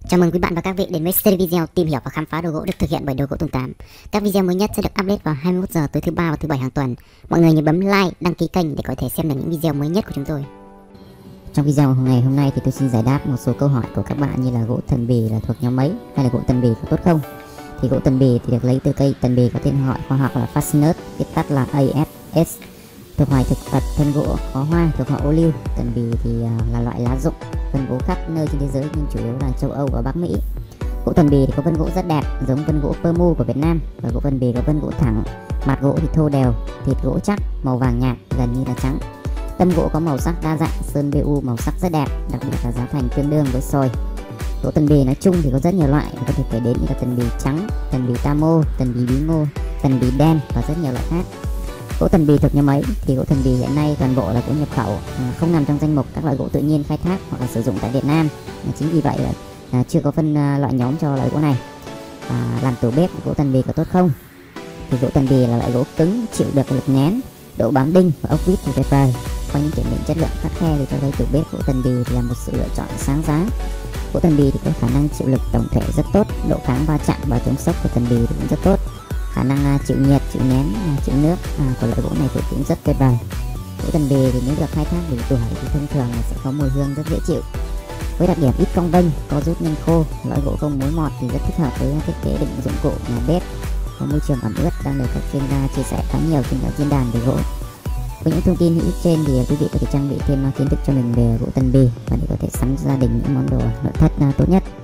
Chào mừng quý bạn và các vị đến với series video tìm hiểu và khám phá đồ gỗ được thực hiện bởi Đồ Gỗ Tùng Tám. Các video mới nhất sẽ được update vào 21 giờ tối thứ ba và thứ bảy hàng tuần. Mọi người nhớ bấm like, đăng ký kênh để có thể xem được những video mới nhất của chúng tôi. Trong video ngày hôm nay thì tôi xin giải đáp một số câu hỏi của các bạn như là gỗ tần bì là thuộc nhóm mấy, hay là gỗ tần bì có tốt không? Thì gỗ tần bì thì được lấy từ cây tần bì có tên gọi khoa học là Phascinus, viết tắt là AFS. Thuộc loài thực vật thân gỗ có hoa, thuộc họ ô liu. Tần bì thì là loại lá rụng, phân bố khắp nơi trên thế giới nhưng chủ yếu là châu Âu và Bắc Mỹ. Gỗ tần bì thì có vân gỗ rất đẹp, giống vân gỗ pơ mu của Việt Nam. Và gỗ tần bì có vân gỗ thẳng, mặt gỗ thì thô đều, thịt gỗ chắc, màu vàng nhạt, gần như là trắng. Tâm gỗ có màu sắc đa dạng, sơn BU màu sắc rất đẹp, đặc biệt là giá thành tương đương với sồi. Gỗ tần bì nói chung thì có rất nhiều loại, có thể kể đến như là tần bì trắng, tần bì tamo, tần bì bí ngô, tần bì đen và rất nhiều loại khác. Gỗ tần bì thuộc nhóm mấy thì gỗ tần bì hiện nay toàn bộ là gỗ nhập khẩu, không nằm trong danh mục các loại gỗ tự nhiên khai thác hoặc là sử dụng tại Việt Nam. Chính vì vậy là chưa có phân loại nhóm cho loại gỗ này. Làm tủ bếp gỗ tần bì có tốt không? Thì gỗ tần bì là loại gỗ cứng, chịu được lực nén, độ bám đinh và ốc vít thì tuyệt vời. Qua những kiểm định chất lượng khắt khe thì cho thấy tủ bếp gỗ tần bì thì là một sự lựa chọn sáng giá. Gỗ tần bì thì có khả năng chịu lực tổng thể rất tốt, độ kháng va chạm và chống sốc của tần bì thì cũng rất tốt. Khả năng chịu nhiệt, chịu nén, chịu nước của loại gỗ này thì cũng rất tuyệt vời. Gỗ tần bì thì nếu được khai thác đủ tuổi thì thông thường là sẽ có mùi hương rất dễ chịu. Với đặc điểm ít cong vênh, có rút nhanh khô, loại gỗ không mối mọt thì rất thích hợp với thiết kế đựng dụng cụ nhà bếp có môi trường ẩm ướt, đang được các chuyên gia chia sẻ khá nhiều trên các diễn đàn về gỗ. Với những thông tin hữu ích trên thì quý vị có thể trang bị thêm kiến thức cho mình về gỗ tần bì và để có thể sắm gia đình những món đồ nội thất tốt nhất.